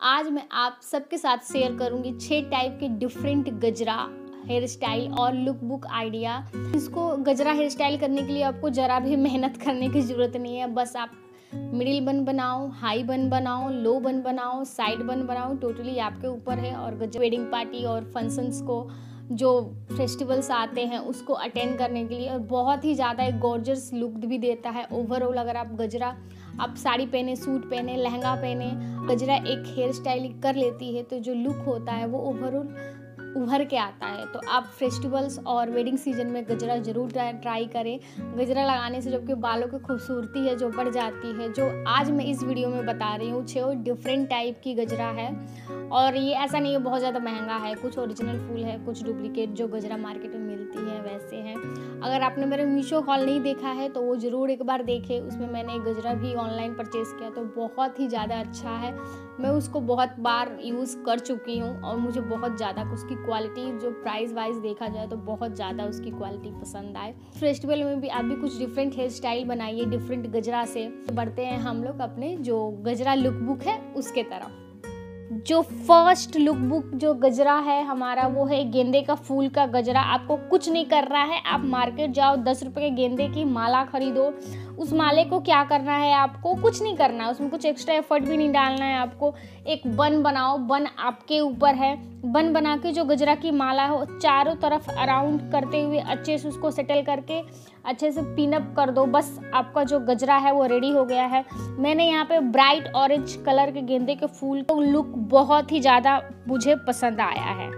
आज मैं आप सबके साथ शेयर करूंगी 6 टाइप के डिफरेंट गजरा हेयर स्टाइल और लुक बुक आइडिया। इसको गजरा हेयर स्टाइल करने के लिए आपको ज़रा भी मेहनत करने की ज़रूरत नहीं है। बस आप मिडिल बन बनाओ, हाई बन बनाओ, लो बन बनाओ, साइड बन बनाओ, टोटली आपके ऊपर है। और वेडिंग पार्टी और फंक्शंस को जो फेस्टिवल्स आते हैं उसको अटेंड करने के लिए बहुत ही ज़्यादा एक गॉर्जियस लुक भी देता है। ओवरऑल अगर आप गजरा आप साड़ी पहने, सूट पहने, लहंगा पहने, गजरा एक हेयर स्टाइल कर लेती है तो जो लुक होता है वो ओवरऑल उभर के आता है। तो आप फेस्टिवल्स और वेडिंग सीजन में गजरा ज़रूर ट्राई करें। गजरा लगाने से जो आपके बालों की खूबसूरती है जो बढ़ जाती है। जो आज मैं इस वीडियो में बता रही हूँ 6 डिफरेंट टाइप की गजरा है। और ये ऐसा नहीं है बहुत ज़्यादा महंगा है, कुछ ओरिजिनल फूल है, कुछ डुप्लीकेट जो गजरा मार्केट में मिलती है वैसे हैं। अगर आपने मेरा मीशो हॉल नहीं देखा है तो वो ज़रूर एक बार देखें। उसमें मैंने एक गजरा भी ऑनलाइन परचेज़ किया तो बहुत ही ज़्यादा अच्छा है। मैं उसको बहुत बार यूज़ कर चुकी हूँ और मुझे बहुत ज़्यादा उसकी क्वालिटी जो प्राइस वाइज देखा जाए तो बहुत ज़्यादा उसकी क्वालिटी पसंद आए। फेस्टिवल में भी आप भी कुछ डिफरेंट हेयर स्टाइल बनाइए डिफरेंट गजरा से। बढ़ते हैं हम लोग अपने जो गजरा लुक बुक है उसके तरफ। जो फर्स्ट लुक बुक जो गजरा है हमारा वो है गेंदे का फूल का गजरा। आपको कुछ नहीं करना है, आप मार्केट जाओ 10 रुपए के गेंदे की माला खरीदो। उस माले को क्या करना है, आपको कुछ नहीं करना है, उसमें कुछ एक्स्ट्रा एफर्ट भी नहीं डालना है। आपको एक बन बनाओ, बन आपके ऊपर है। बन बना के जो गजरा की माला हो चारों तरफ अराउंड करते हुए अच्छे से उसको सेटल करके अच्छे से पिनअप कर दो। बस आपका जो गजरा है वो रेडी हो गया है। मैंने यहाँ पे ब्राइट ऑरेंज कलर के गेंदे के फूल का लुक बहुत ही ज़्यादा मुझे पसंद आया है।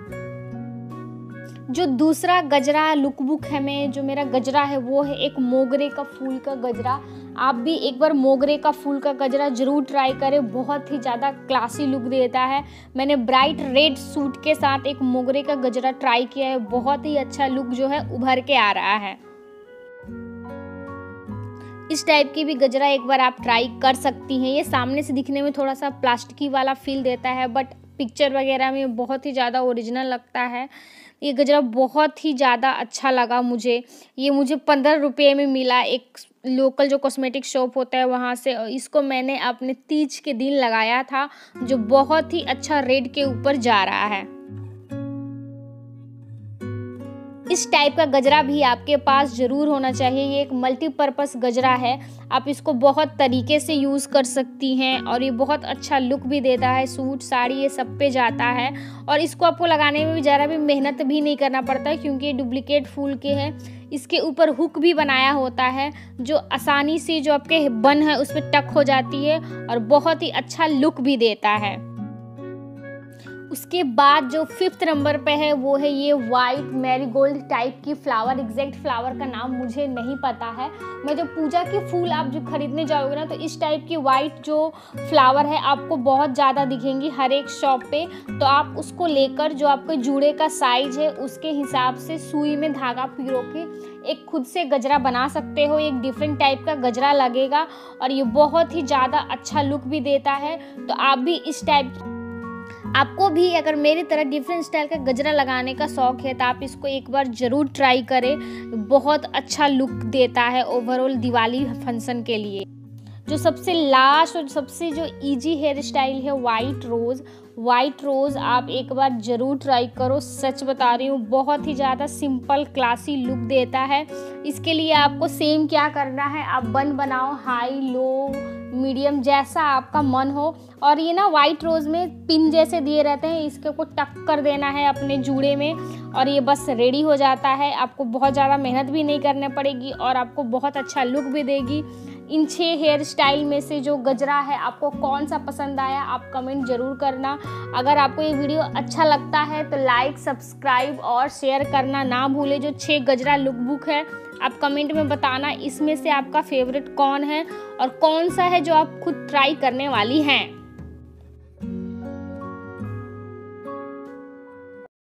जो दूसरा गजरा लुक बुक है में जो मेरा गजरा है वो है एक मोगरे का फूल का गजरा। आप भी एक बार मोगरे का फूल का गजरा ज़रूर ट्राई करें, बहुत ही ज़्यादा क्लासी लुक देता है। मैंने ब्राइट रेड सूट के साथ एक मोगरे का गजरा ट्राई किया है, बहुत ही अच्छा लुक जो है उभर के आ रहा है। इस टाइप की भी गजरा एक बार आप ट्राई कर सकती हैं। ये सामने से दिखने में थोड़ा सा प्लास्टिकी वाला फील देता है बट पिक्चर वगैरह में बहुत ही ज़्यादा ओरिजिनल लगता है। ये गजरा बहुत ही ज़्यादा अच्छा लगा मुझे। ये मुझे 15 रुपये में मिला एक लोकल जो कॉस्मेटिक शॉप होता है वहाँ से। इसको मैंने अपने तीज के दिन लगाया था जो बहुत ही अच्छा रेड के ऊपर जा रहा है। इस टाइप का गजरा भी आपके पास ज़रूर होना चाहिए। ये एक मल्टीपर्पज़ गजरा है, आप इसको बहुत तरीके से यूज़ कर सकती हैं और ये बहुत अच्छा लुक भी देता है। सूट साड़ी ये सब पे जाता है और इसको आपको लगाने में भी ज़रा भी मेहनत भी नहीं करना पड़ता है क्योंकि ये डुप्लीकेट फूल के हैं। इसके ऊपर हुक भी बनाया होता है जो आसानी से जो आपके बन है उस पर टक हो जाती है और बहुत ही अच्छा लुक भी देता है। उसके बाद जो 5th नंबर पे है वो है ये वाइट मैरीगोल्ड टाइप की फ्लावर। एग्जैक्ट फ्लावर का नाम मुझे नहीं पता है। मैं जो पूजा के फूल आप जो खरीदने जाओगे ना तो इस टाइप की वाइट जो फ्लावर है आपको बहुत ज़्यादा दिखेंगी हर एक शॉप पे। तो आप उसको लेकर जो आपके जूड़े का साइज है उसके हिसाब से सुई में धागा पिरो के एक खुद से गजरा बना सकते हो। एक डिफरेंट टाइप का गजरा लगेगा और ये बहुत ही ज़्यादा अच्छा लुक भी देता है। तो आप भी इस टाइप आपको भी अगर मेरी तरह डिफरेंट स्टाइल का गजरा लगाने का शौक है तो आप इसको एक बार ज़रूर ट्राई करें। बहुत अच्छा लुक देता है ओवरऑल दिवाली फंक्शन के लिए। जो सबसे लास्ट और सबसे जो इजी हेयर स्टाइल है वाइट रोज़। वाइट रोज़ आप एक बार ज़रूर ट्राई करो, सच बता रही हूँ बहुत ही ज़्यादा सिंपल क्लासी लुक देता है। इसके लिए आपको सेम क्या करना है, आप बन बनाओ हाई लो मीडियम जैसा आपका मन हो। और ये ना वाइट रोज़ में पिन जैसे दिए रहते हैं, इसके को टक कर देना है अपने जूड़े में और ये बस रेडी हो जाता है। आपको बहुत ज़्यादा मेहनत भी नहीं करनी पड़ेगी और आपको बहुत अच्छा लुक भी देगी। इन 6 हेयर स्टाइल में से जो गजरा है आपको कौन सा पसंद आया आप कमेंट ज़रूर करना। अगर आपको ये वीडियो अच्छा लगता है तो लाइक, सब्सक्राइब और शेयर करना ना भूले। जो 6 गजरा लुक बुक है आप कमेंट में बताना इसमें से आपका फेवरेट कौन है और कौन सा है जो आप खुद ट्राई करने वाली हैं।